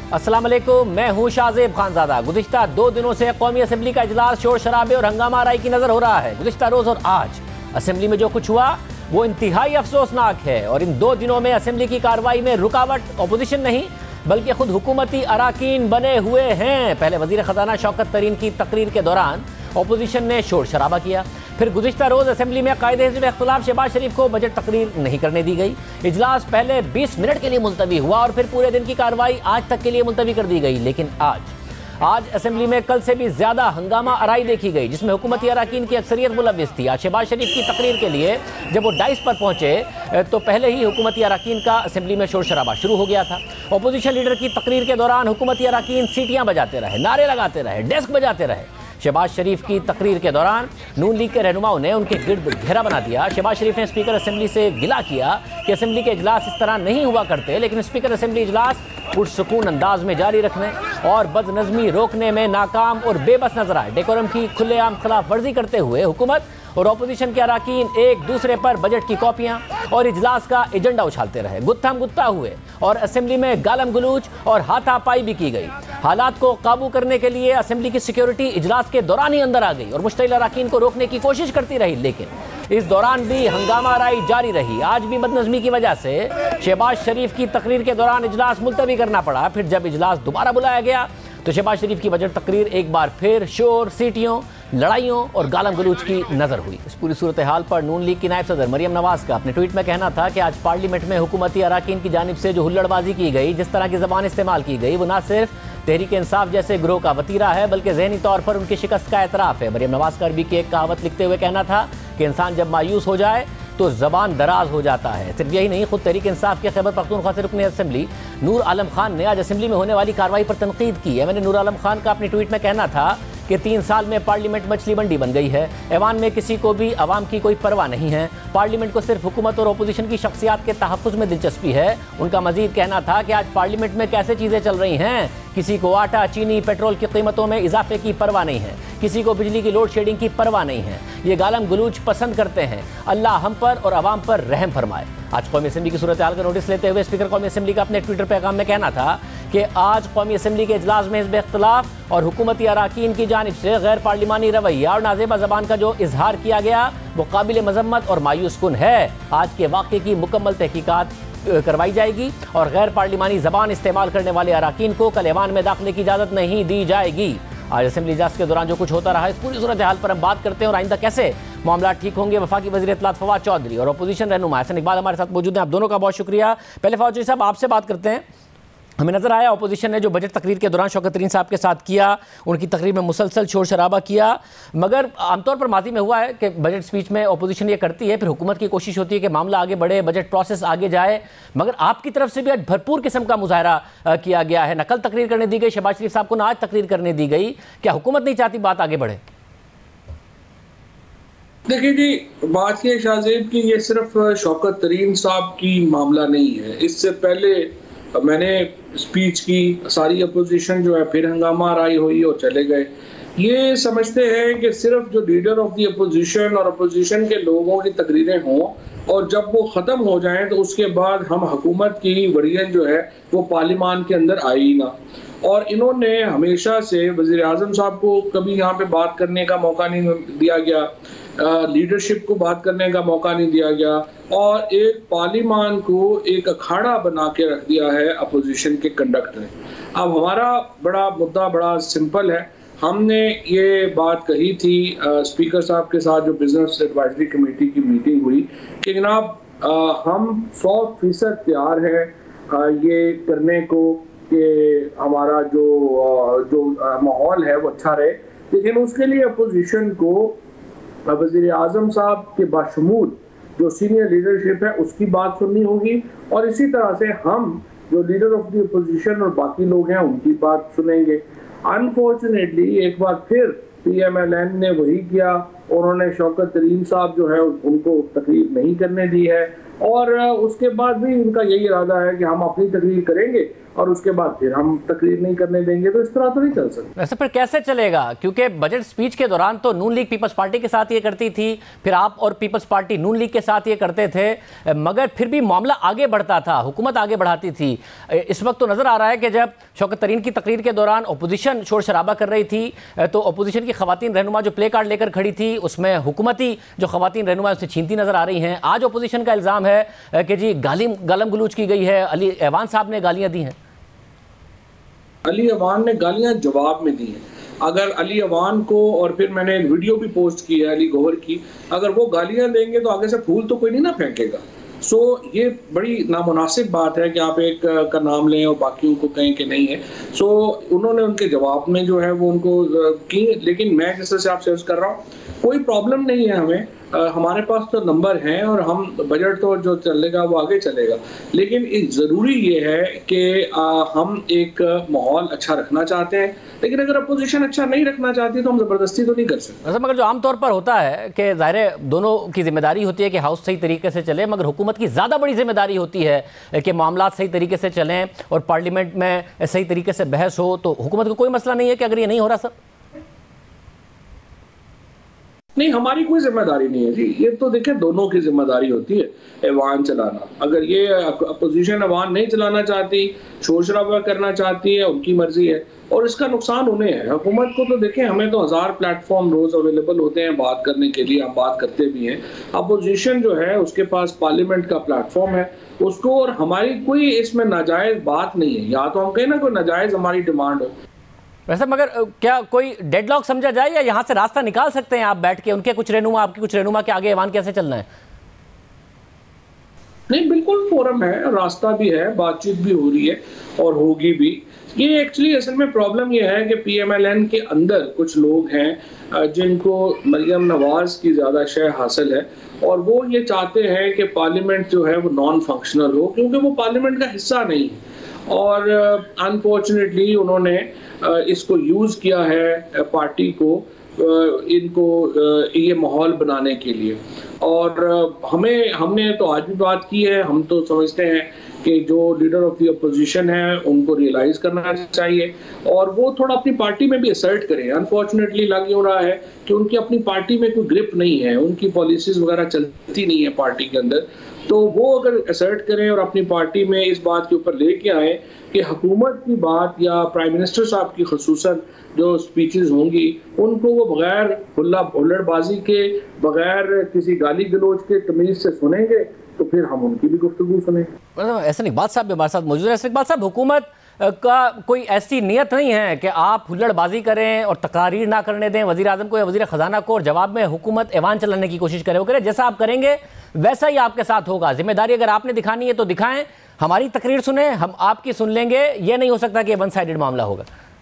अस्सलाम वालेकुम, मैं हूं शाहजेब खानजादा। गुज़िश्ता 2 दिनों से कौमी असम्बली का इजलास शोर शराबे और हंगामा आराई की नजर हो रहा है। गुज़िश्ता रोज और आज असम्बली में जो कुछ हुआ वो इंतहाई अफसोसनाक है और इन 2 दिनों में असम्बली की कार्रवाई में रुकावट अपोजिशन नहीं बल्कि खुद हुकूमती अराकीन बने हुए हैं। पहले वजीर खजाना शौकत तरीन की तकरीर के दौरान अपोजिशन ने शोर शराबा किया, फिर गुज़िश्ता रोज़ असम्बली में कायदे हिज़्ब इख्तिलाफ शहबाज शरीफ को बजट तकरीर नहीं करने दी गई। इजलास पहले 20 मिनट के लिए मुलतवी हुआ और फिर पूरे दिन की कार्रवाई आज तक के लिए मुलतवी कर दी गई। लेकिन आज असम्बली में कल से भी ज्यादा हंगामा आराई देखी गई, जिसमें हुकूमती अराकीन की अक्सरियत मुलव्विस थी। आज शहबाज शरीफ की तकरीर के लिए जब वो डाइस पर पहुंचे तो पहले ही हुकूमती अराकीन का असम्बली में शोर शराबा शुरू हो गया था। अपोजिशन लीडर की तकरीर के दौरान हुकूमती अराकीन सीटियां बजाते रहे, नारे लगाते रहे, डेस्क बजाते रहे। शहबाज शरीफ की तकरीर के दौरान नून लीग के रहनुमाओं ने उनके गिर्द घेरा बना दिया। शहबाज शरीफ ने स्पीकर असेंबली से गिला किया कि असेंबली के इजलास इस तरह नहीं हुआ करते, लेकिन स्पीकर असेंबली इजलास पुरसुकून अंदाज में जारी रखने और बदनज़मी रोकने में नाकाम और बेबस नजर आए। डेकोरम की खुलेआम खिलाफ वर्जी करते हुए हुकूमत और अपोजिशन के अराकीन एक दूसरे पर बजट की कॉपियां और इजलास का एजेंडा उछालते रहे, गुत्थम गुत्ता हुए और असेंबली में गालम गलूच और हाथापाई भी की गई। हालात को काबू करने के लिए असेंबली की सिक्योरिटी इजलास के दौरान ही अंदर आ गई और मुश्तिल अराकीन को रोकने की कोशिश करती रही, लेकिन इस दौरान भी हंगामा आराई जारी रही। आज भी बदनज़मी की वजह से शहबाज शरीफ की तकरीर के दौरान इजलास मुलतवी करना पड़ा। फिर जब इजलास दोबारा बुलाया गया तो शहबाज शरीफ की बजट तकरीर एक बार फिर शोर, सीटियों, लड़ाइयों और गालम गलूच की नजर हुई। इस पूरी सूरत हाल पर नून लीग की नायब सदर मरियम नवाज का अपने ट्वीट में कहना था कि आज पार्लियामेंट में हुकूमती अराकीन की जानिब से जो हुल्लड़बाजी की गई, जिस तरह की जबान इस्तेमाल की गई, वो न सिर्फ तहरीक इंसाफ जैसे ग्रोह का वतीरा है बल्कि ज़हनी तौर पर उनकी शिकस्त का एतराफ़ है। मरियम नवाज का अरबी की एक कहावत लिखते हुए कहना था कि इंसान जब मायूस हो जाए तो ज़बान दराज हो जाता है। सिर्फ यही नहीं, खुद तहरीक इंसाफ के खैबर पख्तूनख्वा से रुकन असेंबली नूर आलम खान ने आज असेंबली में होने वाली कार्रवाई पर तनकीद की है। मैंने नूर आलम खान का अपने ट्वीट में कहना था कि 3 साल में पार्लियामेंट मछली मंडी बन गई है। ऐवान में किसी को भी अवाम की कोई परवाह नहीं है। पार्लियामेंट को सिर्फ हुकूमत और अपोजिशन की शख्सियात के तहफ़्फ़ुज़ में दिलचस्पी है। उनका मजीद कहना था कि आज पार्लियामेंट में कैसे चीज़ें चल रही हैं, किसी को आटा, चीनी, पेट्रोल की कीमतों में इजाफे की परवाह नहीं है, किसी को बिजली की लोड शेडिंग की परवाह नहीं है। ये गालम गलूच पसंद करते हैं। अल्लाह हम पर और अवाम पर रहम फरमाए। आज कौमी असम्बली की सूरत हाल का नोटिस लेते हुए स्पीकर कौमी असम्बली का अपने ट्विटर पैगाम में कहना था कि आज कौमी असम्बली के इजलास में हिज़्ब इख्तिलाफ और हुकूमती अराकीन की जानिब से गैर पार्लिमानी रवैया और नाज़ेबा ज़बान का जो इजहार किया गया वो काबिल मजम्मत और मायूस कुन है। आज के वाक़े की मुकम्मल तहकीकात करवाई जाएगी और गैर पार्लिमानी ज़बान इस्तेमाल करने वाले अराकीन को कल ऐवान में दाखिले की इजाज़त नहीं दी जाएगी। आज असेंबली इजलास के दौरान जो कुछ होता रहा, इस पूरी सूरत हाल पर हम बात करते हैं और आइंदा कैसे मामला ठीक होंगे। वफाकी वज़ीर इत्तलात फवाद चौधरी और अपोजिशन रहनुमा हसन इकबाल हमारे साथ मौजूद हैं। आप दोनों का बहुत शुक्रिया। पहले फवाद चौधरी साहब आपसे बात करते हैं। हमें नजर आया अपोजिशन ने जो बजट तकरीर के दौरान शौकत तरीन साहब के साथ किया, उनकी तकरीर में मुसलसल शोर शराबा किया, मगर आमतौर पर माजी में हुआ है कि बजट स्पीच में अपोजिशन ये करती है, फिर हुकूमत की कोशिश होती है कि मामला आगे बढ़े, बजट प्रोसेस आगे जाए, मगर आपकी तरफ से भी आज भरपूर किस्म का मुजाहरा किया गया है। न कल तकरीर करने दी गई शहबाज शरीफ साहब को, न आज तकरीर करने दी गई। क्या हुकूमत नहीं चाहती बात आगे बढ़े? देखिए जी, बात ये शाहजेब की ये सिर्फ शौकत तरीन साहब की मामला नहीं है। इससे पहले मैंने स्पीच की, सारी अपोजिशन जो है फिर हंगामा आराई हुई और चले गए। ये समझते हैं कि सिर्फ जो लीडर ऑफ द अपोजिशन और अपोजिशन के लोगों की तकरीरें हों और जब वो ख़त्म हो जाएं तो उसके बाद हम हुकूमत की वरीयत जो है वो पार्लियामान के अंदर आई ना। और इन्होंने हमेशा से वज़ीर आज़म साहब को कभी यहाँ पे बात करने का मौका नहीं दिया गया, लीडरशिप को बात करने का मौका नहीं दिया गया और एक पार्लियामान को एक अखाड़ा बना के रख दिया है अपोजिशन के कंडक्ट ने। अब हमारा बड़ा मुद्दा बड़ा सिंपल है। हमने ये बात कही थी स्पीकर साहब के साथ जो बिजनेस एडवाइजरी कमेटी की मीटिंग हुई कि जनाब हम 100% तैयार हैं ये करने को कि हमारा जो माहौल है वो अच्छा रहे, लेकिन उसके लिए अपोजिशन को वज़ीर आज़म साहब के बाशमूल जो सीनियर लीडरशिप है उसकी बात सुननी होगी और इसी तरह से हम जो लीडर ऑफ द अपोजिशन और बाकी लोग हैं उनकी बात सुनेंगे। अनफॉर्चुनेटली एक बार फिर PMLN ने वही किया, उन्होंने शौकत तरीन साहब जो है उनको तकरीर नहीं करने दी है और उसके बाद भी उनका यही इरादा है कि हम अपनी तकरीर करेंगे और उसके बाद फिर हम तकरीर नहीं करने देंगे, तो इस तरह तो नहीं चल सकता। वैसे फिर कैसे चलेगा, क्योंकि बजट स्पीच के दौरान तो नून लीग पीपल्स पार्टी के साथ ये करती थी, फिर आप और पीपल्स पार्टी नून लीग के साथ ये करते थे, मगर फिर भी मामला आगे बढ़ता था, हुकूमत आगे बढ़ाती थी। इस वक्त तो नजर आ रहा है कि जब शौकत तरीन की तकरीर के दौरान अपोजिशन शोर शराबा कर रही थी, तो अपोजिशन की खवातीन रहनुमा जो प्ले कार्ड लेकर खड़ी थी, उसमें हुकूमती जो खवातीन रहनुमा उससे छीनती नजर आ रही हैं। आज अपोजिशन का इल्ज़ाम है कि जी गालम गलूच की गई है, अली ऐवान साहब ने गालियां दी हैं। अली अवान ने गालियां जवाब में दी हैं। अगर अली अवान को, और फिर मैंने एक वीडियो भी पोस्ट की है अली गौहर की, अगर वो गालियां देंगे तो आगे से फूल तो कोई नहीं ना फेंकेगा। सो ये बड़ी नामुनासिब बात है कि आप एक का नाम लें और बाकियों को कहें कि नहीं है। सो उन्होंने उनके जवाब में जो है वो उनको की, लेकिन मैं जिस तरह से आपसे अर्ज कर रहा हूँ, कोई प्रॉब्लम नहीं है हमें, हमारे पास तो नंबर हैं और हम बजट तो जो चलेगा वो आगे चलेगा। लेकिन एक ज़रूरी ये है कि हम एक माहौल अच्छा रखना चाहते हैं, लेकिन अगर अपोजिशन अच्छा नहीं रखना चाहती तो हम ज़बरदस्ती तो नहीं कर सकते। मगर जो आमतौर पर होता है कि ज़ाहिर दोनों की जिम्मेदारी होती है कि हाउस सही तरीके से चले, मगर हुकूमत की ज़्यादा बड़ी जिम्मेदारी होती है कि मामला सही तरीके से चलें और पार्लियामेंट में सही तरीके से बहस हो। तो हुकूमत को कोई मसला नहीं है कि अगर ये नहीं हो रहा सर? नहीं, हमारी कोई जिम्मेदारी नहीं है जी, ये तो देखिए दोनों की जिम्मेदारी होती है ऐवान चलाना। अगर ये अपोजिशन ऐवान नहीं चलाना चाहती, शोर शराबा करना चाहती है, उनकी मर्जी है और इसका नुकसान उन्हें है। हुकूमत को तो देखें, हमें तो 1000 प्लेटफॉर्म रोज अवेलेबल होते हैं बात करने के लिए, हम बात करते भी हैं। अपोजिशन जो है उसके पास पार्लियामेंट का प्लेटफॉर्म है, उसको, और हमारी कोई इसमें नाजायज बात नहीं है। या तो हम कहें ना कोई नाजायज हमारी डिमांड हो। वैसे मगर क्या कोई डेडलॉक समझा जाए या यहाँ से रास्ता निकाल सकते हैं आप बैठ के, उनके कुछ रहनुमा आपके कुछ रहनुमा के आगे ऐवान कैसे चलना है? नहीं, बिल्कुल फोरम है, रास्ता भी है, बातचीत भी हो रही है और होगी भी। ये एक्चुअली असल में प्रॉब्लम ये है कि पीएमएलएन के अंदर कुछ लोग हैं जिनको मरियम नवाज की ज़्यादा शय हासिल है और वो ये चाहते हैं कि पार्लियामेंट जो है वो नॉन फंक्शनल हो, क्योंकि वो पार्लियामेंट का हिस्सा नहीं है। और अनफॉर्चुनेटली उन्होंने इसको यूज़ किया है पार्टी को, इनको ये माहौल बनाने के लिए। और हमने तो आज भी बात की है, हम तो समझते हैं कि जो लीडर ऑफ द अपोजिशन है उनको रियलाइज करना चाहिए और वो थोड़ा अपनी पार्टी में भी असर्ट करें। अनफॉर्चुनेटली लग यूँ रहा है कि उनकी अपनी पार्टी में कोई ग्रिप नहीं है, उनकी पॉलिसीज वगैरह चलती नहीं है पार्टी के अंदर। तो वो अगर असर्ट करें और अपनी पार्टी में इस बात के ऊपर लेके आए कि हुकूमत की बात या प्राइम मिनिस्टर साहब की खुसूसन जो स्पीचेस होंगी उनको वो बगैर हुल्लड़बाजी के, बगैर किसी गाली गलोच के तमीज से सुनेंगे, तो फिर हम उनकी भी गुफ्तगू सुनेंगे। एहसन इकबाल साहब भी हमारे साथ मौजूद है। एहसन इकबाल साहब, हुकूमत का कोई ऐसी नियत नहीं है कि आप हुल्लड़बाजी करें और तकारीर ना करने दें वज़ीर आज़म को या वज़ीर ख़जाना को और जवाब में हुकूमत ऐवान चलाने की कोशिश करे? वो करें जैसा आप करेंगे वैसा ही आपके साथ होगा, जिम्मेदारी अगर आपने दिखानी है तो दिखाएं, हमारी तकरीर सुने, हम आपकी सुन लेंगे। ये नहीं हो सकता कि वन साइडेड मामला होगा।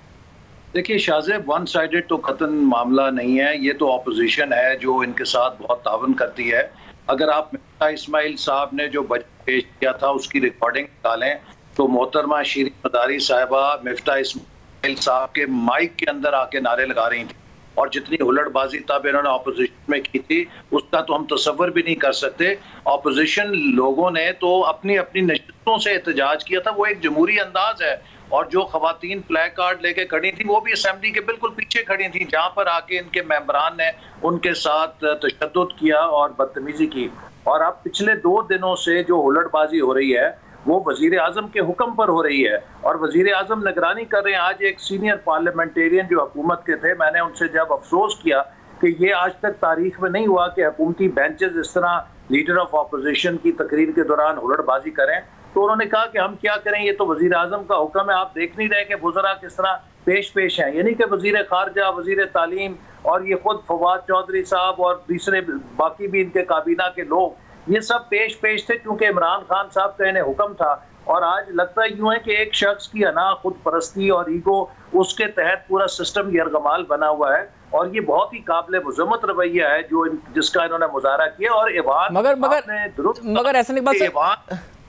देखिए शाहजेब, वन साइडेड तो कतन मामला नहीं है, ये तो अपोजिशन है जो इनके साथ बहुत तावन करती है। अगर आप मिफ्ता इस्माइल साहब ने जो बजट पेश किया था उसकी रिकॉर्डिंग निकालें तो मोहतरमा शीरीन मदारी साहिबा मिफ्ता इस्माइल साहब के माइक के अंदर आके नारे लगा रही थी और जितनी हुल्लड़बाजी तब इन्होंने अपोजिशन में की थी उसका तो हम तसव्वुर भी नहीं कर सकते। अपोजिशन लोगों ने तो अपनी अपनी नशिस्तों से एहतजाज किया था, वो एक जमहूरी अंदाज है। और जो खवातीन प्ले कार्ड लेके खड़ी थी वो भी असेंबली के बिल्कुल पीछे खड़ी थी, जहां पर आके इनके मेंबरान ने उनके साथ तशद्दुद किया और बदतमीजी की। और अब पिछले 2 दिनों से जो हुल्लड़बाजी हो रही है वो वजीर आजम के हुक्म पर हो रही है और वजीर आजम निगरानी कर रहे हैं। आज एक सीनियर पार्लियामेंटेरियन जो हुकूमत के थे, मैंने उनसे जब अफसोस किया कि ये आज तक तारीख में नहीं हुआ कि हुकूमती बेंचेस इस तरह लीडर ऑफ अपोजिशन की तकरीर के दौरान हुल्लड़बाजी करें, तो उन्होंने कहा कि हम क्या करें, ये तो वजीर आजम का हुक्म है, आप देख नहीं रहे कि वज़रा किस तरह पेश हैं। यानी कि वजीर खारजा, वजीर तालीम और ये खुद फवाद चौधरी साहब और तीसरे बाकी भी इनके काबीना के लोग, ये सब पेश थे क्योंकि इमरान खान साहब का इन्हें हुक्म था। और आज लगता यूं है कि एक शख्स की अना, खुद परस्ती और ईगो, उसके तहत पूरा सिस्टम यरगमाल बना हुआ है और ये बहुत ही काबिल मजम्मत रवैया है जो जिसका इन्होंने मुजाहरा किया। और ऐवान मगर ऐसा नहीं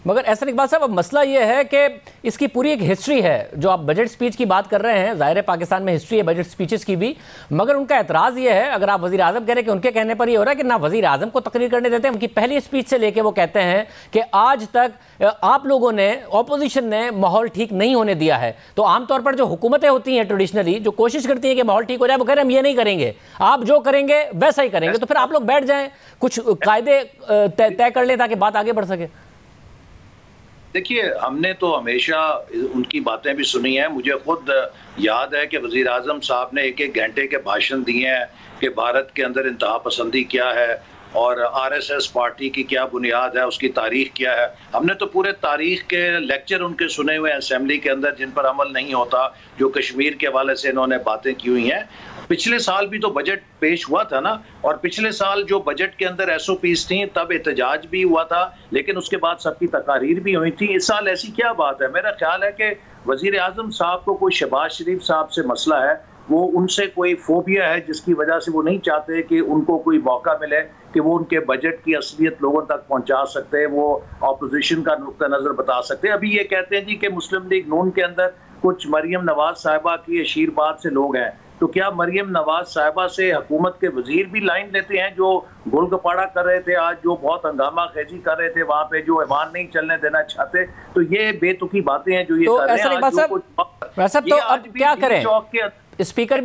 मगर ऐसा इकबाल साहब, अब मसला ये है कि इसकी पूरी एक हिस्ट्री है। जो आप बजट स्पीच की बात कर रहे हैं, ज़ाहिर है पाकिस्तान में हिस्ट्री है बजट स्पीचेस की भी, मगर उनका एतराज़ ये है, अगर आप वज़ीर आज़म कह रहे हैं कि उनके कहने पर ये हो रहा है कि ना वज़ीर आज़म को तकरीर करने देते हैं। उनकी पहली स्पीच से लेके वो कहते हैं कि आज तक आप लोगों ने, ऑपोजिशन ने माहौल ठीक नहीं होने दिया है। तो आमतौर पर जो हुकूमतें होती हैं ट्रेडिशनली, जो कोशिश करती हैं कि माहौल ठीक हो जाए, वो कह रहे हैं हम ये नहीं करेंगे, आप जो करेंगे वैसा ही करेंगे। तो फिर आप लोग बैठ जाएं, कुछ कायदे तय कर लें ताकि बात आगे बढ़ सके। देखिए, हमने तो हमेशा उनकी बातें भी सुनी हैं। मुझे खुद याद है कि वज़ीर आज़म साहब ने एक एक घंटे के भाषण दिए हैं कि भारत के अंदर इंतहा पसंदी क्या है और आरएसएस पार्टी की क्या बुनियाद है, उसकी तारीख क्या है। हमने तो पूरे तारीख के लेक्चर उनके सुने हुए हैं असेंबली के अंदर, जिन पर अमल नहीं होता, जो कश्मीर के हवाले से इन्होंने बातें की हुई हैं। पिछले साल भी तो बजट पेश हुआ था ना, और पिछले साल जो बजट के अंदर एसओपीज थी तब एहतजाज भी हुआ था, लेकिन उसके बाद सबकी तकारीर भी हुई थी। इस साल ऐसी क्या बात है? मेरा ख्याल है कि वज़ीर आज़म साहब को कोई शहबाज शरीफ साहब से मसला है, वो उनसे कोई फोबिया है जिसकी वजह से वो नहीं चाहते कि उनको कोई मौका मिले कि वो उनके बजट की असलियत लोगों तक पहुंचा सकते हैं, वो अपोजिशन का नुक्ता नज़र बता सकते हैं। अभी ये कहते हैं जी कि मुस्लिम लीग नून के अंदर कुछ मरियम नवाज साहिबा की अशीरबाद से लोग हैं, तो क्या मरियम नवाज साहिबा से हुकूमत के वजीर भी लाइन लेते हैं जो गोलगप्पाड़ा कर रहे थे आज, जो बहुत हंगामा खेजी कर रहे थे वहां पे, जो ईमान नहीं चलने देना चाहते? तो ये बेतुकी बातें हैं जो ये कर रहे हैं। तो अब क्या करें? स्पीकर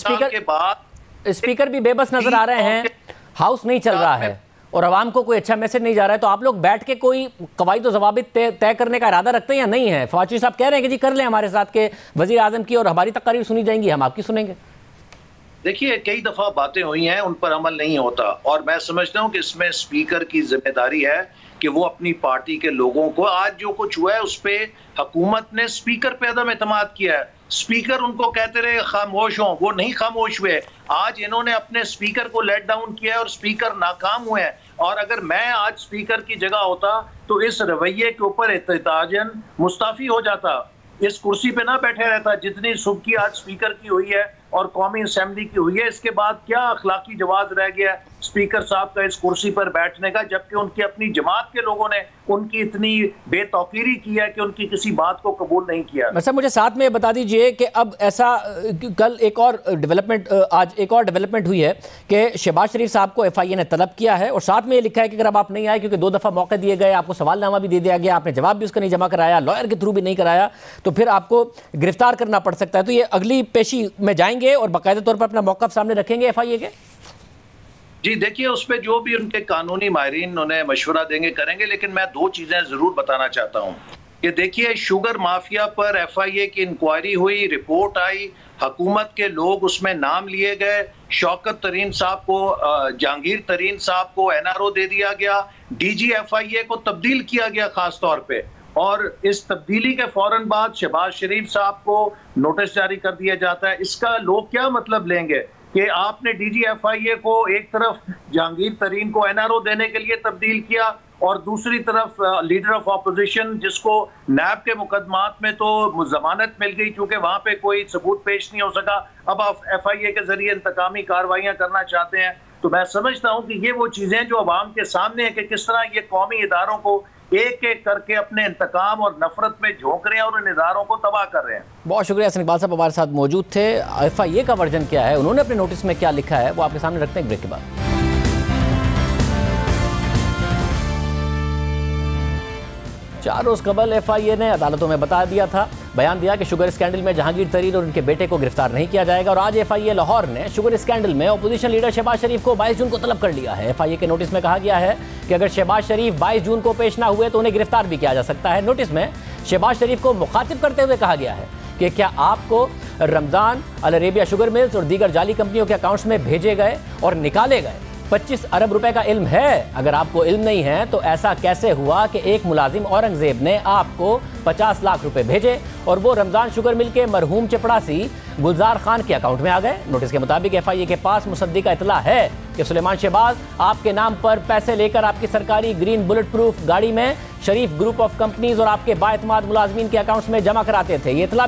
भी बेबस नजर आ रहे हैं, हाउस नहीं चल रहा है और अवाम को कोई अच्छा मैसेज नहीं जा रहा है। तो आप लोग बैठ के कोई कवायद व ज़वाबित तय करने का इरादा रखते हैं या नहीं है? फवाद साहब कह रहे हैं कि जी कर लें हमारे साथ के वज़ीर आज़म की, और हमारी तकारीर सुनी जाएंगी, हम आपकी सुनेंगे। देखिए, कई दफ़ा बातें हुई हैं, उन पर अमल नहीं होता, और मैं समझता हूँ कि इसमें स्पीकर की जिम्मेदारी है कि वो अपनी पार्टी के लोगों को, आज जो कुछ हुआ है उस पर हुकूमत ने स्पीकर पे अदम एतमाद किया है। स्पीकर उनको कहते रहे खामोश हों, वो नहीं खामोश हुए। आज इन्होंने अपने स्पीकर को लेट डाउन किया है और स्पीकर नाकाम हुए हैं। और अगर मैं आज स्पीकर की जगह होता तो इस रवैये के ऊपर एहतजाजन मुस्ताफी हो जाता, इस कुर्सी पे ना बैठे रहता जितनी सुबकी आज स्पीकर की हुई है और कौमी असेंबली की हुई है। इसके बाद क्या अखलाकी जवाब रह गया स्पीकर साहब का इस कुर्सी पर बैठने का, जबकि उनकी अपनी जमात के लोगों ने उनकी इतनी बेतौकीरी की है कि उनकी किसी बात को कबूल नहीं किया। मतलब मुझे साथ में बता दीजिए कि अब ऐसा कल एक और डेवलपमेंट, आज एक और डेवलपमेंट हुई है कि शहबाज शरीफ साहब को FIA ने तलब किया है और साथ में ये लिखा है कि अगर अब आप नहीं आए, क्योंकि 2 दफ़ा मौके दिए गए, आपको सवालनामा भी दे दिया गया, आपने जवाब भी उसका नहीं जमा कराया, लॉयर के थ्रू भी नहीं कराया, तो फिर आपको गिरफ्तार करना पड़ सकता है। तो ये अगली पेशी में जाएंगे और बाकायदा तौर पर अपना मौक़िफ़ सामने रखेंगे FIA के? जी देखिए, उस पर जो भी उनके कानूनी माहिरीन उन्हें मशवरा देंगे करेंगे, लेकिन मैं 2 चीज़ें ज़रूर बताना चाहता हूँ कि देखिए, शुगर माफिया पर FIA की इंक्वायरी हुई, रिपोर्ट आई, हुकूमत के लोग उसमें नाम लिए गए, शौकत तरीन साहब को, जहांगीर तरीन साहब को NRO दे दिया गया, DG FIA को तब्दील किया गया खास तौर पे, और इस तब्दीली के फौरन बाद शहबाज शरीफ साहब को नोटिस जारी कर दिया जाता है। इसका लोग क्या मतलब लेंगे कि आपने DG FIA को एक तरफ जहांगीर तरीन को NRO देने के लिए तब्दील किया और दूसरी तरफ लीडर ऑफ अपोजिशन, जिसको नैब के मुकदमात में तो जमानत मिल गई क्योंकि वहां पे कोई सबूत पेश नहीं हो सका, अब आप FIA के जरिए इंतकामी कार्रवाइयां करना चाहते हैं। तो मैं समझता हूं कि ये वो चीजें जो अवाम के सामने है कि किस तरह ये कौमी इदारों को एक एक करके अपने इंतकाम और नफरत में झोंक रहे हैं और इन इदारों को तबाह कर रहे हैं। बहुत शुक्रिया हसन इकबाल साहब हमारे साथ मौजूद थे। FIA का वर्जन क्या है, उन्होंने अपने नोटिस में क्या लिखा है, वो आपके सामने रखते हैं ब्रेक के बाद। चार रोज कबल FIA ने अदालतों में बता दिया था, बयान दिया कि शुगर स्कैंडल में जहांगीर तरीन और उनके बेटे को गिरफ्तार नहीं किया जाएगा। और आज FIA लाहौर ने शुगर स्कैंडल में अपोजिशन लीडर शहबाज शरीफ को 22 जून को तलब कर लिया है। FIA के नोटिस में कहा गया है कि अगर शहबाज शरीफ 22 जून को पेश ना हुए तो उन्हें गिरफ्तार भी किया जा सकता है। नोटिस में शहबाज शरीफ को मुखातिब करते हुए कहा गया है कि क्या आपको रमजान, अल अरेबिया शुगर मिल्स और दीगर जाली कंपनियों के अकाउंट्स में भेजे गए और निकाले गए 25 अरब रुपए का इल्म है? अगर आपको इल्म नहीं है तो ऐसा कैसे हुआ कि एक मुलाजिम औरंगजेब ने आपको 50 लाख रुपए भेजे और वो रमजान शुगर मिल के मरहूम चपड़ासी गुलजार खान के अकाउंट में आ गए? नोटिस के मुताबिक FIA के पास मुसद्दिका इतला है कि सुलेमान शहबाज आपके नाम पर पैसे लेकर आपकी सरकारी ग्रीन बुलेट प्रूफ गाड़ी में शरीफ ग्रुप ऑफ कंपनीज और आपके बाएतमाद मुलाजमीन के अकाउंट्स में जमा कराते थे। ये इतला भी है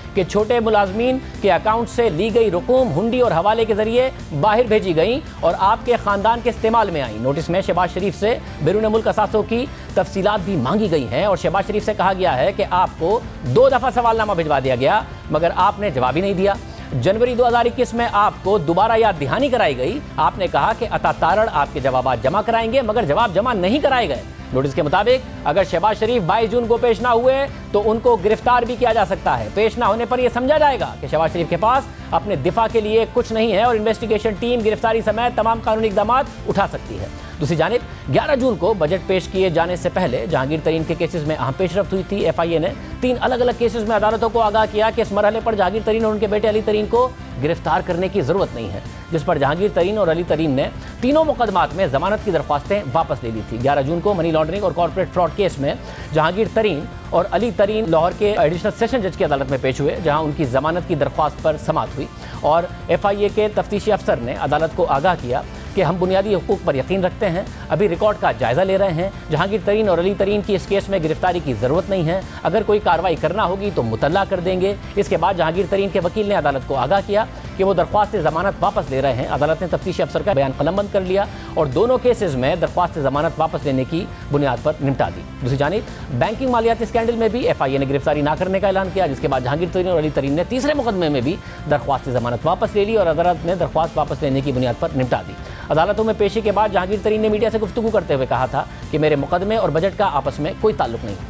कि छोटे मुलाजमीन के अकाउंट से ली गई रकूम हुंडी और हवाले के जरिए बाहर भेजी गई और आपके खानदान के इस्तेमाल में आई। नोटिस में शहबाज शरीफ से बैरून मुल्क असासों की तफसीलात भी मांगी गई हैं और शहबाज शरीफ से कहा गया है कि आपको 2 दफ़ा सवालनामा भिजवा दिया गया मगर आपने जवाब ही नहीं दिया। जनवरी 2021 में आपको दोबारा याद दहानी कराई गई। आपने कहा कि अता तारड़ आपके जवाब जमा कराएंगे मगर जवाब जमा नहीं कराए गए। नोटिस के मुताबिक अगर शहबाज शरीफ 22 जून को पेश ना हुए तो उनको गिरफ्तार भी किया जा सकता है। पेश ना होने पर यह समझा जाएगा कि शहबाज शरीफ के पास अपने दिफा के लिए कुछ नहीं है और इन्वेस्टिगेशन टीम गिरफ्तारी समेत तमाम कानूनी इक़दाम उठा सकती है। दूसरी जानिब 11 जून को बजट पेश किए जाने से पहले जहांगीर तरीन के केसेस में अहम पेशरफ्त हुई थी। FIA ने 3 अलग अलग केसेस में अदालतों को आगाह किया कि इस मरहले पर जहांगीर तरीन और उनके बेटे अली तरीन को गिरफ्तार करने की जरूरत नहीं है, जिस पर जहांगीर तरीन और अली तरीन ने तीनों मुकदमात में जमानत की दरख्वास्तें वापस ले ली थी। 11 जून को मनी लॉन्ड्रिंग और कॉर्पोरेट फ्रॉड केस में जहांगीर तरीन और अली तरीन लाहौर के एडिशनल सेशन जज की अदालत में पेश हुए, जहां उनकी जमानत की दरख्वास्त पर समाअत हुई और FIA के तफ्तीशी अफसर ने अदालत को आगाह किया कि हम बुनियादी हुकूक पर यकीन रखते हैं, अभी रिकॉर्ड का जायजा ले रहे हैं। जहांगीर तरीन और अली तरीन की इस केस में गिरफ्तारी की जरूरत नहीं है, अगर कोई कार्रवाई करना होगी तो मुतल्ला कर देंगे। इसके बाद जहांगीर तरीन के वकील ने अदालत को आगाह किया कि वो दरख्वास्त जमानत वापस ले रहे हैं। अदालत ने तफ्तीशी अफसर का बयान कलमबंद कर लिया और दोनों केसेस में दरख्वास्त जमानत वापस लेने की बुनियाद पर निपटा दी। दूसरी जानिब बैंकिंग मालियाती स्कैंडल में भी FIA ने गिरफ्तारी ना करने का ऐलान किया, जिसके बाद जहांगीर तरीन और अली तरीन ने तीसरे मुकदमे में भी दरख्वास्त जमानत वापस ले ली और अदालत ने दरख्वास्त वापस लेने की बुनियाद पर निपटा दी। अदालतों में पेशी के बाद जहांगीर तरीन ने मीडिया से गुफ्तगू करते हुए कहा था कि मेरे मुकदमे और बजट का आपस में कोई ताल्लुक नहीं।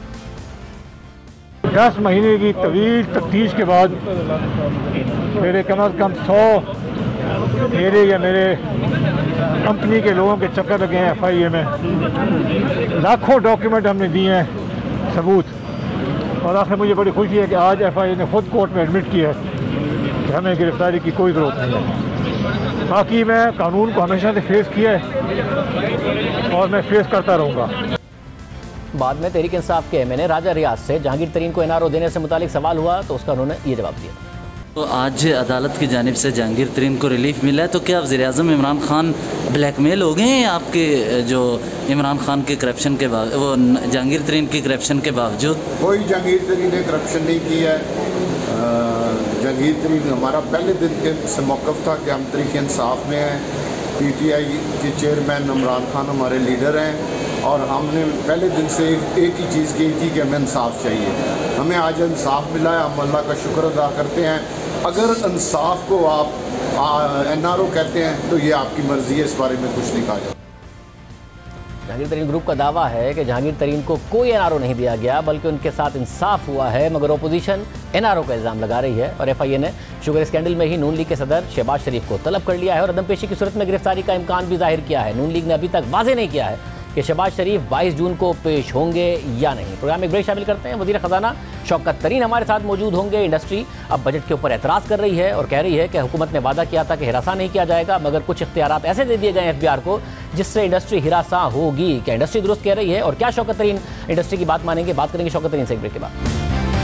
10 महीने की तवील तफ्तीश के बाद मेरे कम अज़ कम 100 मेरे या मेरे कंपनी के लोगों के चक्कर लगे हैं FIA में। लाखों डॉक्यूमेंट हमने दिए हैं सबूत और आखिर मुझे बड़ी खुशी है कि आज FIA ने खुद कोर्ट में एडमिट किया है कि हमें गिरफ्तारी की कोई ज़रूरत नहीं है। बाकी मैं कानून को हमेशा से फेस किया है और मैं फेस करता रहूँगा। बाद में तहरीक इंसाफ के MNA राजा रियाज से जहांगीर तरीन को NRO देने से मुतालिक सवाल हुआ तो उसका उन्होंने ये जवाब दिया। तो आज अदालत की जानिब से जहांगीर तरीन को रिलीफ मिला है, तो क्या वज़ीर-ए-आज़म इमरान खान ब्लैकमेल हो गए हैं आपके, जो इमरान खान के करप्शन के बाद, वो जहांगीर तरीन की करप्शन के बावजूद? कोई जहांगीर तरीन ने करप्शन नहीं किया है। जहांगीर तरीन हमारा पहले दिन के से मौक़िफ़ था कि हम तहरीक इंसाफ में हैं। PTI के चेयरमैन इमरान खान हमारे लीडर हैं और हमने पहले दिन से एक ही चीज़ की थी कि हमें इंसाफ चाहिए। हमें आज इंसाफ मिला है, हम अल्लाह का शुक्र अदा करते हैं। अगर इंसाफ को आप NRO कहते हैं तो ये आपकी मर्ज़ी है, इस बारे में कुछ नहीं कहा जाता। जहांगीर तरीन ग्रुप का दावा है कि जहांगीर तरीन को कोई NRO नहीं दिया गया बल्कि उनके साथ इंसाफ हुआ है, मगर अपोजिशन NRO का इल्ज़ाम लगा रही है और FIA ने शुगर स्कैंडल में ही नून लीग के सदर शहबाज शरीफ को तलब कर लिया है और अदम पेशी की सूरत में गिरफ्तारी का इम्कान भी जाहिर किया है। नून लीग ने अभी तक वाज़ेह नहीं किया है कि शहबाज शरीफ 22 जून को पेश होंगे या नहीं। प्रोग्राम में ब्रेक शामिल करते हैं। वज़ीर ख़जाना शौकत तरीन हमारे साथ मौजूद होंगे। इंडस्ट्री अब बजट के ऊपर एतराज़ कर रही है और कह रही है कि हुकूमत ने वादा किया था कि हिरासा नहीं किया जाएगा, मगर कुछ इख्तियारात ऐसे दे दिए गए FBR को जिससे इंडस्ट्री हिरासा होगी। क्या इंडस्ट्री दुरुस्त कह रही है और क्या शौकत तरीन इंडस्ट्री की बात मानेंगे? बात करेंगे शौकत तरीन से एक ब्रेक के बाद।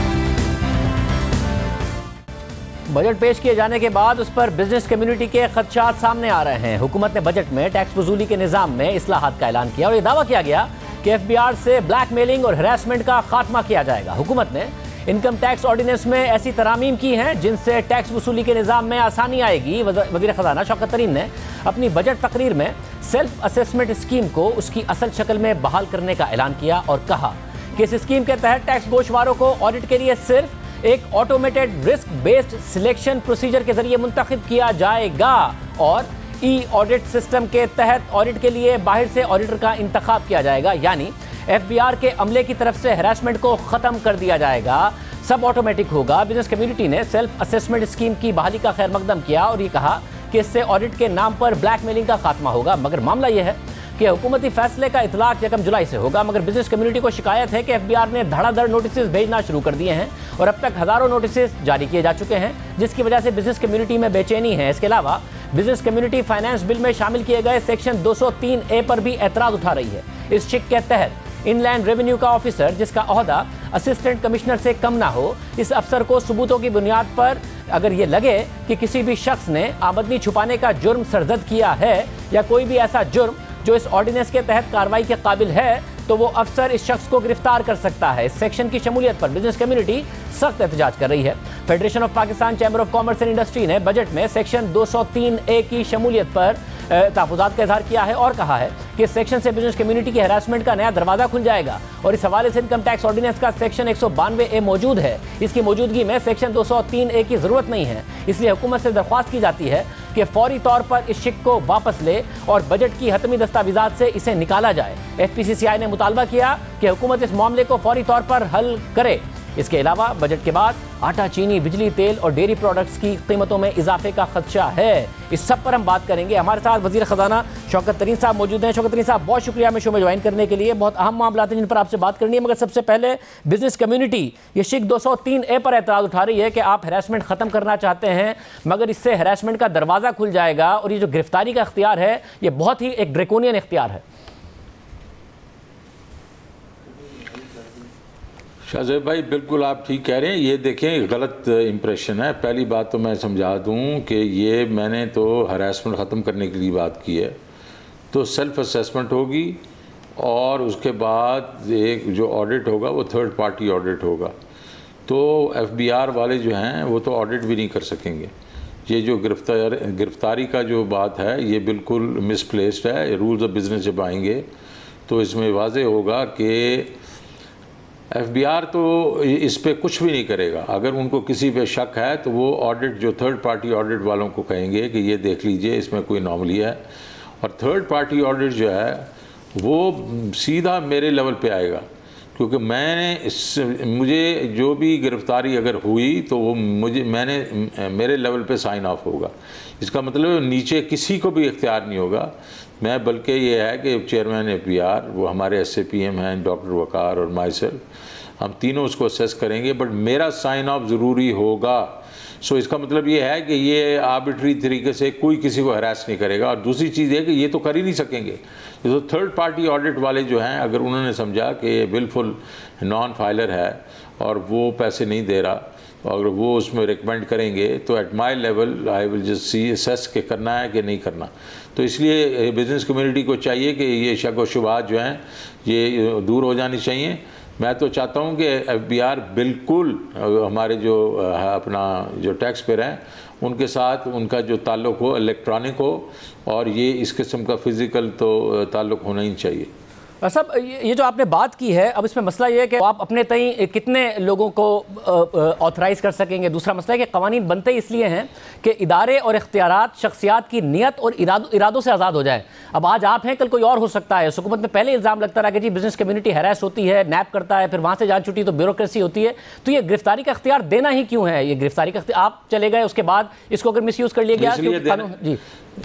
बजट पेश किए जाने के बाद उस पर बिजनेस कम्युनिटी के खदशात सामने आ रहे हैं। हुकूमत ने बजट में टैक्स वसूली के निज़ाम में इस्लाहात का ऐलान किया और यह दावा किया गया कि FBR से ब्लैकमेलिंग और हरासमेंट का खात्मा किया जाएगा। हुकूमत ने इनकम टैक्स ऑर्डिनेंस में ऐसी तरामीम की हैं जिनसे टैक्स वसूली के निज़ाम में आसानी आएगी। वज़ीर ख़जाना शौकत तरीन ने अपनी बजट तकरीर में सेल्फ असेसमेंट स्कीम को उसकी असल शक्ल में बहाल करने का ऐलान किया और कहा कि इस स्कीम के तहत टैक्स गोशवारों को ऑडिट के लिए सिर्फ एक automated risk based selection procedure के जरिए मुंतखब किया जाएगा और ऑडिट सिस्टम के तहत ऑडिट के लिए बाहर से ऑडिटर का इंतखाब किया जाएगा। यानी FBR के अमले की तरफ से हरासमेंट को ख़त्म कर दिया जाएगा, सब ऑटोमेटिक होगा। बिजनेस कम्युनिटी ने सेल्फ असेसमेंट स्कीम की बहाली का खैर मकदम किया और ये कहा कि इससे ऑडिट के नाम पर ब्लैकमेलिंग का खात्मा होगा। मगर मामला यह है कि हुकूमती फैसले का इतलाक 1 जुलाई से होगा, मगर बिजनेस कम्युनिटी को शिकायत है कि FBR ने धड़ाधड़ नोटिस भेजना शुरू कर दिए हैं और अब तक हज़ारों नोटिस जारी किए जा चुके हैं, जिसकी वजह से बिजनेस कम्युनिटी में बेचैनी है। इसके अलावा बिजनेस कम्युनिटी फाइनेंस बिल में शामिल किए गए सेक्शन 203A पर भी एतराज़ उठा रही है। इस शिक के तहत इनलैंड रेवेन्यू का ऑफिसर जिसका ओहदा असिस्टेंट कमिश्नर से कम ना हो, इस अफसर को सबूतों की बुनियाद पर अगर ये लगे कि किसी भी शख्स ने आमदनी छुपाने का जुर्म सरजद किया है या कोई भी ऐसा जुर्म जो इस ऑर्डिनेंस के तहत कार्रवाई के काबिल है, तो वो अफसर इस शख्स को गिरफ्तार कर सकता है। इस सेक्शन की शमूलियत पर बिजनेस कम्युनिटी सख्त एहतजाज कर रही है। Federation of Pakistan chamber of commerce and industry ने बजट में सेक्शन 203A की शमूलियत पर तहफ़्फ़ुज़ात का इज़हार किया है और कहा है कि इस सेक्शन से बिजनेस कम्युनिटी की हैरासमेंट का नया दरवाज़ा खुल जाएगा और इस हवाले से इनकम टैक्स ऑर्डिनेंस का सेक्शन 192A मौजूद है। इसकी मौजूदगी में सेक्शन 203A की ज़रूरत नहीं है, इसलिए हुकूमत से दरख्वास्त की जाती है कि फौरी तौर पर इस शिक को वापस ले और बजट की हतमी दस्तावेज़ात से इसे निकाला जाए। FPCCI ने मुतालबा किया कि हुकूमत इस मामले को फौरी तौर पर हल करे। इसके अलावा बजट के बाद आटा, चीनी, बिजली, तेल और डेयरी प्रोडक्ट्स की कीमतों में इजाफे का खदशा है। इस सब पर हम बात करेंगे। हमारे साथ वज़ीर ख़ज़ाना शौकत तरीन साहब मौजूद हैं। शौकत तरीन साहब, बहुत शुक्रिया हमें शो में ज्वाइन करने के लिए। बहुत अहम मामला हैं जिन पर आपसे बात करनी है, मगर सबसे पहले बिजनेस कम्युनिटी ये शिक 203A पर एतराज़ उठा रही है कि आप हैरेसमेंट ख़त्म करना चाहते हैं, मगर इससे हैरेसमेंट का दरवाज़ा खुल जाएगा और ये जो गिरफ्तारी का इख्तियार है ये बहुत ही एक ड्रैकोनियन इख्तियार है। शाहज़ेब भाई, बिल्कुल आप ठीक कह रहे हैं। ये देखें, गलत इम्प्रेशन है। पहली बात तो मैं समझा दूं कि ये मैंने तो हरासमेंट ख़त्म करने के लिए बात की है, तो सेल्फ असेसमेंट होगी और उसके बाद एक जो ऑडिट होगा वो थर्ड पार्टी ऑडिट होगा। तो FBR वाले जो हैं वो तो ऑडिट भी नहीं कर सकेंगे। ये जो गिरफ्तारी का जो बात है ये बिल्कुल मिसप्लेस्ड है। रूल्स ऑफ बिज़नेस जब आएंगे तो इसमें वाज़े होगा कि FBR तो इस पे कुछ भी नहीं करेगा। अगर उनको किसी पे शक है तो वो ऑडिट, जो थर्ड पार्टी ऑडिट वालों को कहेंगे कि ये देख लीजिए इसमें कोई नॉमली है, और थर्ड पार्टी ऑडिट जो है वो सीधा मेरे लेवल पे आएगा, क्योंकि मुझे जो भी गिरफ्तारी अगर हुई तो वो मेरे लेवल पे साइन ऑफ होगा। इसका मतलब नीचे किसी को भी इख्तियार नहीं होगा। मैं बल्कि ये है कि चेयरमैन FBR, वो हमारे SAPM हैं डॉक्टर वकार और माई सेल्फ, हम तीनों उसको असेस करेंगे, बट मेरा साइन ऑफ ज़रूरी होगा। सो इसका मतलब ये है कि ये आर्बिट्री तरीके से कोई किसी को हरास नहीं करेगा। और दूसरी चीज़ है कि ये तो कर ही नहीं सकेंगे। ये तो थर्ड पार्टी ऑडिट वाले जो हैं, अगर उन्होंने समझा कि ये बिल्कुल नॉन फाइलर है और वो पैसे नहीं दे रहा, तो अगर वो उसमें रिकमेंड करेंगे तो at my level I will just see assess के करना है कि नहीं करना। तो इसलिए बिज़नेस कम्युनिटी को चाहिए कि ये शक व शुबहात जो हैं ये दूर हो जानी चाहिए। मैं तो चाहता हूँ कि FBR बिल्कुल हमारे जो अपना जो टैक्स पेयर हैं उनके साथ उनका जो ताल्लुक़ हो इलेक्ट्रॉनिक हो, और ये इस किस्म का फ़िज़िकल तो ताल्लुक़ होना ही चाहिए। सब ये जो आपने बात की है, अब इसमें मसला ये है कि आप अपने तई कितने लोगों को ऑथराइज़ कर सकेंगे। दूसरा मसला है कि कवानीन बनते इसलिए हैं कि इदारे और इख्तियारात शख्सियात की नीयत और इरादों से आज़ाद हो जाए। अब आज आप हैं, कल कोई और हो सकता है। हुकूमत में पहले इल्ज़ाम लगता रहा कि जी बिज़नेस कम्युनिटी हैरेस होती है, नैप करता है, फिर वहाँ से जान छुट्टी तो ब्यूरोक्रेसी होती है। तो ये गिरफ्तारी का इख्तियार देना ही क्यों है? ये गिरफ्तारी का आप चले गए, उसके बाद इसको अगर मिसयूज़ कर लिया गया जी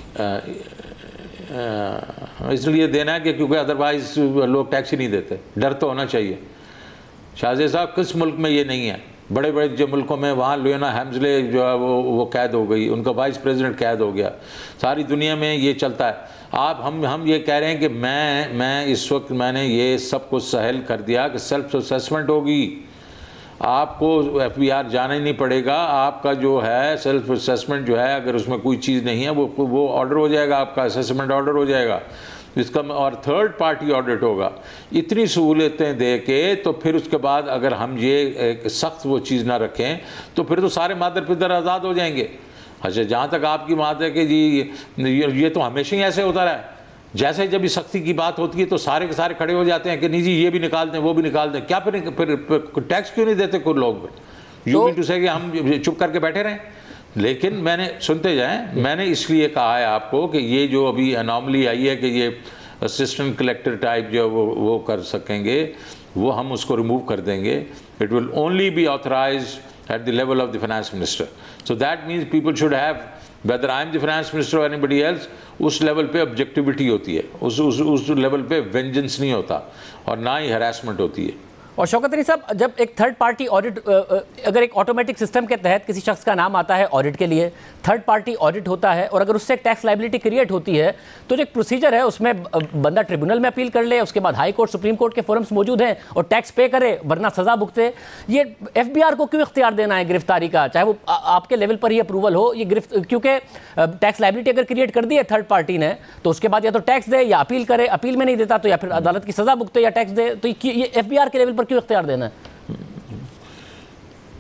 इसलिए देना है कि क्योंकि अदरवाइज लोग टैक्स ही नहीं देते। डर तो होना चाहिए। शाहज़ेब साहब, किस मुल्क में ये नहीं है? बड़े बड़े जो मुल्कों में, वहाँ लियोना हेम्सले जो है वो कैद हो गई, उनका वाइस प्रेसिडेंट कैद हो गया। सारी दुनिया में ये चलता है। हम ये कह रहे हैं कि मैं इस वक्त मैंने ये सब कुछ सहल कर दिया कि सेल्फ असेसमेंट होगी। आपको FBR जाना ही नहीं पड़ेगा। आपका जो है सेल्फ असेसमेंट जो है, अगर उसमें कोई चीज़ नहीं है वो ऑर्डर हो जाएगा, आपका असेसमेंट ऑर्डर हो जाएगा इसका, और थर्ड पार्टी ऑडिट होगा। इतनी सहूलतें दे के तो फिर उसके बाद अगर हम ये सख्त वो चीज़ ना रखें तो फिर तो सारे मादर पिदर आज़ाद हो जाएंगे। अच्छा, जहाँ तक आपकी बात है कि जी ये तो हमेशा ही ऐसे होता रहा है। जैसे जब इस सख्ती की बात होती है तो सारे के सारे खड़े हो जाते हैं कि नहीं जी ये भी निकाल दें, वो भी निकाल दें। क्या फिर टैक्स क्यों नहीं देते कोई लोग? यू मीन टू से कि हम चुप करके बैठे रहें? लेकिन मैंने, सुनते जाएं, मैंने इसलिए कहा है आपको कि ये जो अभी अनॉमली आई है कि ये असिस्टेंट कलेक्टर टाइप जो वो कर सकेंगे, वो हम उसको रिमूव कर देंगे। It will only be authorise at the level of the finance minister. So that means people should have, whether I am the finance minister और एनीबडी एल्स, उस लेवल पे ऑब्जेक्टिविटी होती है, उस लेवल पे वेंजेंस नहीं होता और ना ही हरासमेंट होती है। और शौकत तरीन साहब, जब एक थर्ड पार्टी ऑडिट, अगर एक ऑटोमेटिक सिस्टम के तहत किसी शख्स का नाम आता है ऑडिट के लिए, थर्ड पार्टी ऑडिट होता है और अगर उससे टैक्स लाइबिलिटी क्रिएट होती है तो जो एक प्रोसीजर है उसमें बंदा ट्रिब्यूनल में अपील कर ले, उसके बाद हाई कोर्ट, सुप्रीम कोर्ट के फोरम्स मौजूद हैं और टैक्स पे करे वरना सजा भुगते। ये FBR को क्यों इख्तियार देना है गिरफ्तारी का, चाहे वो आपके लेवल पर ही अप्रूवल हो? ये क्योंकि टैक्स लाइबिलिटी अगर क्रिएट कर दी है थर्ड पार्टी ने तो उसके बाद या तो टैक्स दे या अपील करे, अपील में नहीं देता तो या फिर अदालत की सजा भुगते या टैक्स दे। तो ये FBR के लेवल पर क्यों इख्तियार देना है?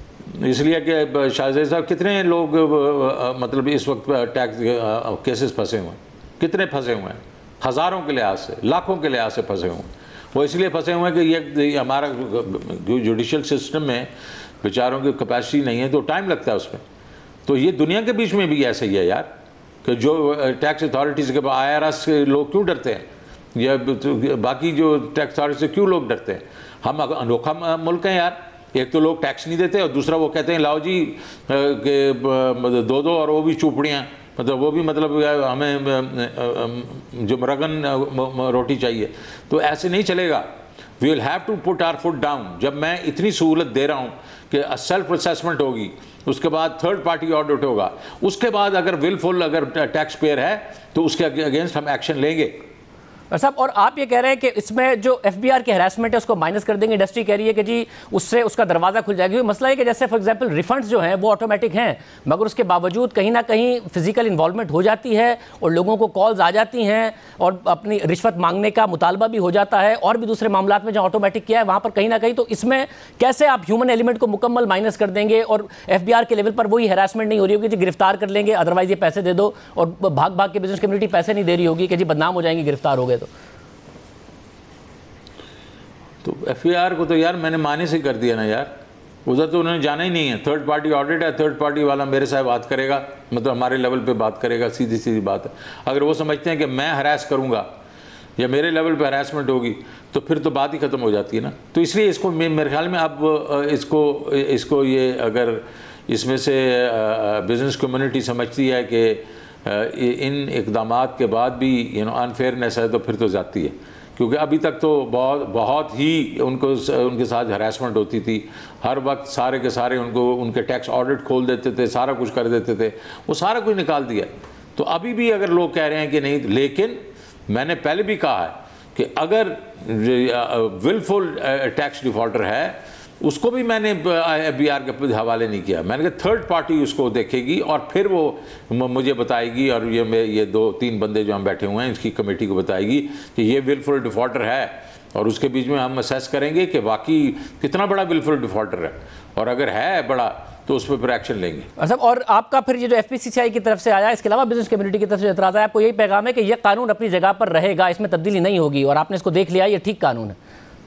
इसलिए कि शाहजेब साहब कितने लोग मतलब इस वक्त टैक्स केसेस फंसे हुए हैं, कितने फंसे हुए हैं, हज़ारों के लिहाज से, लाखों के लिहाज से फंसे हुए हैं। वो इसलिए फंसे हुए हैं कि ये हमारा जुडिशल सिस्टम में बेचारों की कैपेसिटी नहीं है, तो टाइम लगता है उसमें। तो ये दुनिया के बीच में भी ऐसा ही है यार, कि जो टैक्स अथॉरिटीज़ के IRS के लोग क्यों डरते हैं, या बाकी जो टैक्स अथॉरिटी से क्यों लोग डरते हैं। हम अनोखा मुल्क हैं यार, एक तो लोग टैक्स नहीं देते और दूसरा वो कहते हैं लाओ जी के दो और वो भी चूपड़ियाँ, मतलब वो भी मतलब हमें जो मरगन रोटी चाहिए। तो ऐसे नहीं चलेगा। We will have to put our foot down. जब मैं इतनी सहूलत दे रहा हूँ कि सेल्फ असेसमेंट होगी, उसके बाद थर्ड पार्टी ऑडिट होगा, उसके बाद अगर विलफुल अगर टैक्स पेयर है तो उसके अगेंस्ट हम एक्शन लेंगे। साहब, और आप ये कह रहे हैं कि इसमें जो FBI की हैरेसमेंट है उसको माइनस कर देंगे। इंडस्ट्री कह रही है कि जी उससे उसका दरवाज़ा खुल जाएगा। क्योंकि मसला है कि जैसे फॉर एग्जांपल रिफंड्स जो हैं वो ऑटोमेटिक हैं, मगर उसके बावजूद कहीं ना कहीं फिजिकल इन्वॉल्वमेंट हो जाती है और लोगों को कॉल्स आ जाती हैं और अपनी रिश्वत मांगने का मुतालबा भी हो जाता है, और भी दूसरे मामला में जहाँ ऑटोमेटिक किया है वहाँ पर कहीं ना कहीं। तो इसमें कैसे आप ह्यूमन एलिमेंट को मुकम्मल माइनस कर देंगे और FBI के लेवल पर वही हैरेसमेंट नहीं हो रही होगी कि गिरफ्तार कर लेंगे, अदरवाइज ये पैसे दे दो, और भाग भाग के बिजनेस कम्युनिटी पैसे नहीं दे रही होगी कि जी बदनाम हो जाएंगे गिरफ्तार हो गए तो FIR को तो यार मैंने माने से कर दिया ना यार, उधर तो उन्होंने जाना ही नहीं है। थर्ड पार्टी ऑडिट है, थर्ड पार्टी वाला मेरे साथ बात करेगा, मतलब हमारे लेवल पे बात करेगा, सीधी सीधी बात है। अगर वो समझते हैं कि मैं हरास करूँगा या मेरे लेवल पे हरासमेंट होगी तो फिर तो बात ही ख़त्म हो जाती है ना। तो इसलिए इसको मेरे ख्याल में अब इसको ये अगर इसमें से बिज़नेस कम्युनिटी समझती है कि इन इक़दामात के बाद भी अनफेयरनेस है, तो फिर तो ज़्यादती है। क्योंकि अभी तक तो बहुत ही उनके साथ हरासमेंट होती थी, हर वक्त सारे के सारे उनके टैक्स ऑडिट खोल देते थे, सारा कुछ कर देते थे, वो सारा कुछ निकाल दिया। तो अभी भी अगर लोग कह रहे हैं कि नहीं, लेकिन मैंने पहले भी कहा है कि अगर विलफुल टैक्स डिफॉल्टर है उसको भी मैंने FBR के हवाले नहीं किया। मैंने कहा थर्ड पार्टी उसको देखेगी और फिर वो मुझे बताएगी, और ये 2-3 बंदे जो हम बैठे हुए हैं इसकी कमेटी को बताएगी कि ये विलफुल डिफॉल्टर है, और उसके बीच में हम असेस करेंगे कि वाकई कितना बड़ा विलफुल डिफॉल्टर है, और अगर है बड़ा तो उस पर एक्शन लेंगे। अच्छा, और आपका फिर ये जो FPCCI की तरफ से आया, इसके अलावा बिजनेस कम्युनिटी की तरफ से एतराज़ है, आपको यही पैगाम है कि यह कानून अपनी जगह पर रहेगा, इसमें तब्दीली नहीं होगी, और आपने इसको देख लिया, ये ठीक कानून है?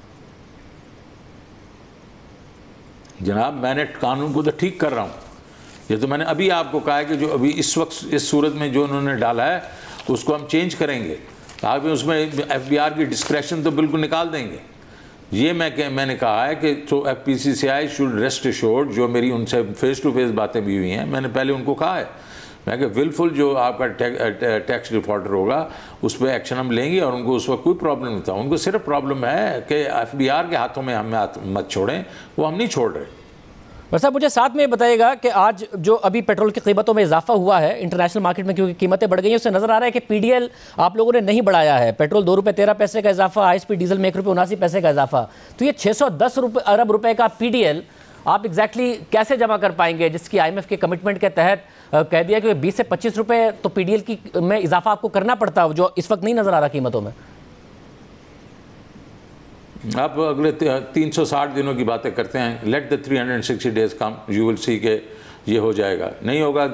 जनाब, मैंने कानून को तो ठीक कर रहा हूँ। ये तो मैंने अभी आपको कहा है कि जो अभी इस वक्त इस सूरत में जो उन्होंने डाला है उसको हम चेंज करेंगे, आगे उसमें FBR की डिस्क्रेशन तो बिल्कुल निकाल देंगे। ये मैंने कहा है कि तो FPCCI शुड रेस्ट एश्योर्ड, जो मेरी उनसे फेस टू फेस बातें भी हुई हैं, मैंने पहले उनको कहा है, मैं कि विलफुल जो आपका टैक्स डिफॉल्टर होगा उस पर एक्शन हम लेंगे, और उनको उस वक्त कोई प्रॉब्लम नहीं था। उनको सिर्फ प्रॉब्लम है कि FBR के हाथों में हमें मत छोड़ें, वो हम नहीं छोड़ रहे। वैसा मुझे साथ में बताइएगा कि आज जो अभी पेट्रोल की कीमतों में इजाफा हुआ है इंटरनेशनल मार्केट में, क्योंकि कीमतें बढ़ गई हैं, उससे नज़र आ रहा है कि PDL आप लोगों ने नहीं बढ़ाया है। पेट्रोल 2 रुपये 13 पैसे का इजाफा, ISP डीजल में 1 रुपये 79 पैसे का इजाफा। तो ये 610 अरब रुपए का PDL आप एग्जैक्टली कैसे जमा कर पाएंगे, जिसकी IMF के कमिटमेंट के तहत कह दिया कि 20 से 25 रुपये तो PDL की में इजाफा आपको करना पड़ता है, जो इस वक्त नहीं नज़र आ रहा कीमतों में। आप अगले 360 दिनों की बातें करते हैं, let the 360 days come, you will see के ये हो जाएगा। नहीं होगा,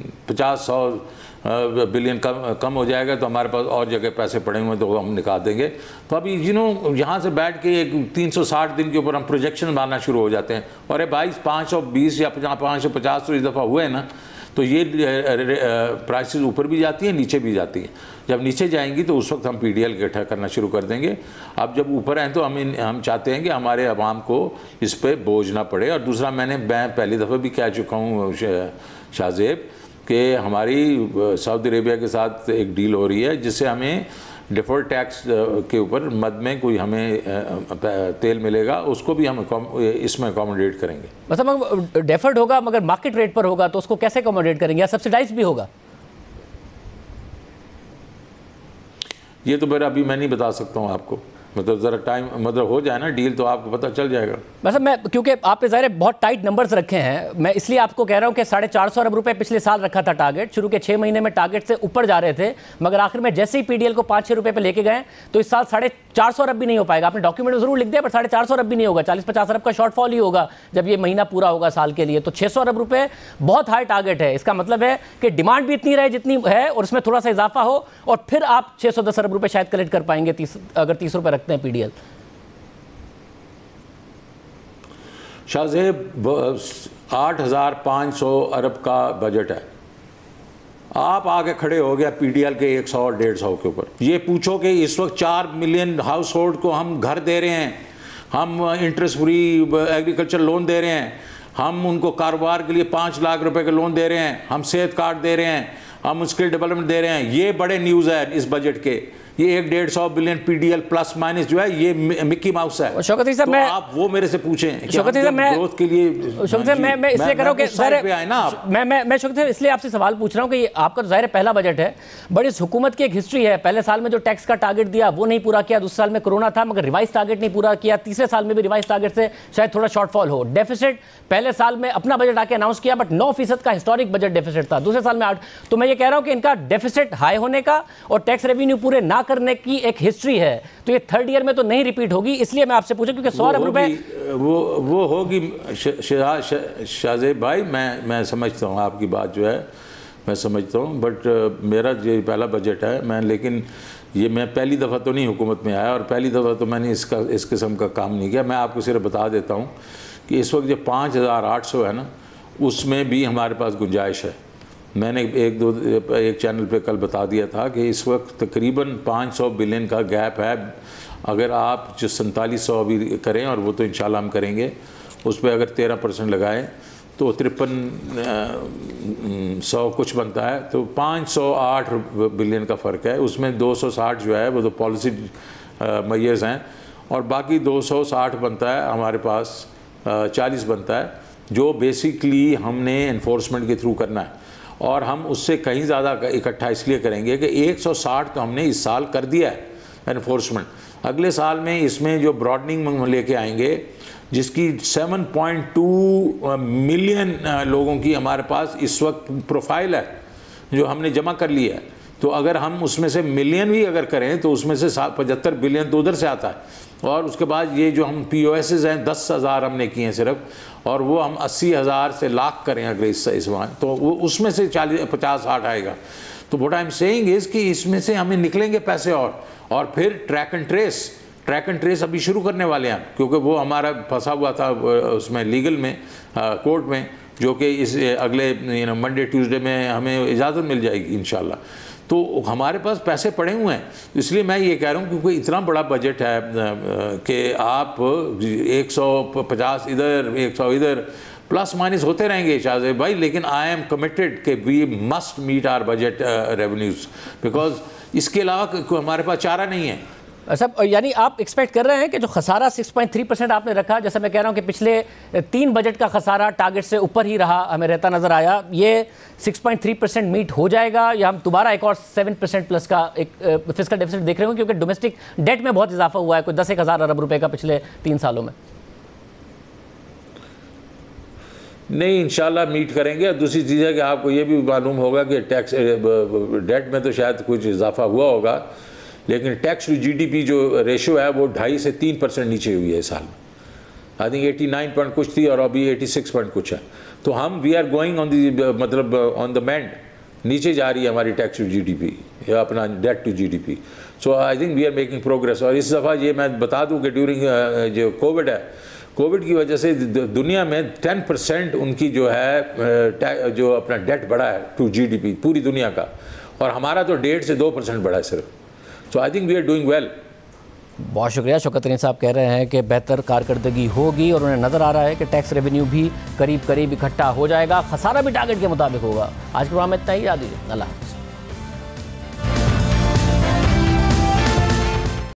50-100 बिलियन कम हो जाएगा, तो हमारे पास और जगह पैसे पड़े हुए तो हम निकाल देंगे। तो अभी यहाँ से बैठ के एक 360 दिन के ऊपर हम प्रोजेक्शन मारना शुरू हो जाते हैं, और ये 520 या 550 तो इस दफ़ा हुए हैं ना, तो ये प्राइसेस ऊपर भी जाती हैं, नीचे भी जाती हैं। जब नीचे जाएंगी तो उस वक्त हम PDL इकट्ठा करना शुरू कर देंगे। अब जब ऊपर हैं तो हम चाहते हैं कि हमारे अवाम को इस पर बोझ ना पड़े। और दूसरा, मैं पहली दफ़ा भी कह चुका हूँ शाहजेब कि हमारी सऊदी अरेबिया के साथ एक डील हो रही है जिससे हमें डिफर्ड टैक्स के ऊपर मद में कोई हमें तेल मिलेगा, उसको भी हम इसमें अकोमोडेट करेंगे। मतलब डिफर्ड होगा मगर मार्केट रेट पर होगा, तो उसको कैसे अकोमोडेट करेंगे, या सब्सिडाइज भी होगा? ये तो मेरा अभी मैं नहीं बता सकता हूँ आपको। मतलब ज़रा टाइम मतलब हो जाए ना डील तो आपको पता चल जाएगा। वैसे मैं क्योंकि आपने ज़ाहिर बहुत टाइट नंबर्स रखे हैं, मैं इसलिए आपको कह रहा हूं कि 450 अरब रुपए पिछले साल रखा था टारगेट, शुरू के 6 महीने में टारगेट से ऊपर जा रहे थे, मगर आखिर में जैसे ही पीडीएल को 5-6 रुपए पे लेके गए तो इस साल 450 अरब भी नहीं हो पाएगा। आपने डॉक्यूमेंट जरूर लिख दिया पर 450 अरब भी नहीं होगा, 40-50 अरब का शॉर्टफॉल ही होगा जब ये महीना पूरा होगा साल के लिए। तो 600 अरब रुपए बहुत हाई टारगेट है। इसका मतलब है कि डिमांड भी इतनी रहे जितनी है और उसमें थोड़ा सा इजाफा हो और फिर आप 610 अरब रुपए शायद कलेक्ट कर पाएंगे अगर 30 रुपए रखते हैं पीडीएल। शाहजेब 8,500 अरब का बजट है, आप आगे खड़े हो गया पीडीएल के 100 और 150 के ऊपर। ये पूछो कि इस वक्त 4 मिलियन हाउस होल्ड को हम घर दे रहे हैं, हम इंटरेस्ट फ्री एग्रीकल्चर लोन दे रहे हैं, हम उनको कारोबार के लिए 5 लाख रुपए के लोन दे रहे हैं, हम सेहत कार्ड दे रहे हैं, हम स्किल डेवलपमेंट दे रहे हैं। ये बड़े न्यूज़ है इस बजट के। ये 150 बिलियन पीडीएल प्लस माइनस जो है ये मिक्की माउस है। शौकत साहब, तो मैं आप वो मेरे से पूछें शौकत साहब मैं ग्रोथ के लिए मैं इसलिए कर रहा हूं कि मैं शौकत साहब इसलिए आपसे सवाल पूछ रहा हूं कि आपका तो ज़ाहिर पहला बजट है, बड़ी इस हुकूमत की एक हिस्ट्री है। पहले साल में जो टैक्स का टारगेट दिया वो नहीं पूरा किया, दूसरे साल में कोरोना था मगर रिवाइज टारगेट नहीं पूरा किया, तीसरे साल में भी रिवाइज टारगेट से शायद थोड़ा शॉर्टफॉल हो। डेफिसिट पहले साल में अपना बजट आके अनाउंस किया बट 9% का हिस्टोरिक बजट डेफिसिट था, दूसरे साल में 8। तो मैं ये कह रहा हूं कि इनका डेफिसिट हाई होने का और टैक्स रेवेन्यू पूरे ना करने की एक हिस्ट्री है, तो ये थर्ड ईयर में तो नहीं रिपीट होगी। इसलिए मैं आपसे पूछूं क्योंकि 100 अरब रुपए वो होगी। शाहजेब भाई मैं समझता हूँ आपकी बात जो है, मैं समझता हूँ, बट मेरा ये पहला बजट है। मैं लेकिन ये मैं पहली दफ़ा तो नहीं हुकूमत में आया और पहली दफ़ा तो मैंने इस किस्म का काम नहीं किया। मैं आपको सिर्फ बता देता हूँ कि इस वक्त जो 5,800 है ना, उसमें भी हमारे पास गुंजाइश है। मैंने एक चैनल पे कल बता दिया था कि इस वक्त तकरीबन 500 बिलियन का गैप है। अगर आप जो 4700 अभी करें और वो तो इंशाल्लाह हम करेंगे, उस पर अगर 13% लगाएं तो 5300 कुछ बनता है, तो 508 बिलियन का फ़र्क है। उसमें 260 जो है वो तो पॉलिसी मैयर्स हैं और बाकी 260 बनता है हमारे पास, 40 बनता है जो बेसिकली हमने एनफोर्समेंट के थ्रू करना है। और हम उससे कहीं ज़्यादा इकट्ठा इसलिए करेंगे कि 160 तो हमने इस साल कर दिया है एनफोर्समेंट। अगले साल में इसमें जो ब्रॉडनिंग लेके आएंगे जिसकी 7.2 मिलियन लोगों की हमारे पास इस वक्त प्रोफाइल है जो हमने जमा कर लिया है। तो अगर हम उसमें से मिलियन भी अगर करें तो उसमें से 75 बिलियन तो उधर से आता है। और उसके बाद ये जो हम POSs हैं 10,000 हमने किए हैं सिर्फ, और वो हम 80,000 से लाख करें अगर इस बार तो वो उसमें से 50-60 आएगा। तो what I am saying is कि इसमें से हमें निकलेंगे पैसे और फिर ट्रैक एंड ट्रेस अभी शुरू करने वाले हैं, क्योंकि वो हमारा फंसा हुआ था उसमें लीगल में, कोर्ट में, जो कि इस अगले मंडे ट्यूसडे में हमें इजाज़त मिल जाएगी इंशाल्लाह। तो हमारे पास पैसे पड़े हुए हैं। इसलिए मैं ये कह रहा हूँ क्योंकि इतना बड़ा बजट है कि आप 150 इधर 100 इधर प्लस माइनस होते रहेंगे शाहजेब भाई, लेकिन आई एम कमिटेड कि we must meet our budget revenues, because इसके अलावा हमारे पास चारा नहीं है। सब यानी आप एक्सपेक्ट कर रहे हैं कि जो खसारा 6.3% आपने रखा, जैसे मैं कह रहा हूं कि पिछले 3 बजट का खसारा टारगेट से ऊपर ही रहा, हमें रहता नजर आया, ये 6.3% मीट हो जाएगा या हम दोबारा एक और 7% प्लस का एक फिस्कल डेफिसिट देख रहे हो, क्योंकि डोमेस्टिक डेट में बहुत इजाफा हुआ है, कोई 10,000 अरब रुपए का पिछले 3 सालों में। नहीं, इंशाल्लाह मीट करेंगे। और दूसरी चीज़ है कि आपको ये भी मालूम होगा कि टैक्स डेट में तो शायद कुछ इजाफा हुआ होगा, लेकिन टैक्स टू GDP जो रेशो है वो 2.5 से 3% नीचे हुई है इस साल। आई थिंक 89 पॉइंट कुछ थी और अभी 86 पॉइंट कुछ है। तो हम we are going on the मतलब ऑन द मेंड, नीचे जा रही है हमारी टैक्स टू GDP या अपना debt to GDP। So I think we are making progress. और इस दफ़ा ये मैं बता दूं कि ड्यूरिंग जो कोविड है, कोविड की वजह से दुनिया में 10% उनकी जो है जो अपना डेट बढ़ा है टू GDP पूरी दुनिया का, और हमारा तो 1.5 से 2% बढ़ा है सिर्फ। So I think we are doing well. बहुत शुक्रिया। शौकत तरीन साहब कह रहे हैं कि बेहतर कारकर्दगी होगी और उन्हें नज़र आ रहा है कि टैक्स रेवेन्यू भी करीब करीब इकट्ठा हो जाएगा, खसारा भी टारगेट के मुताबिक होगा। आज के प्रोग्राम में इतना ही, याद दीजिए, अल्लाह हाफ़िज़।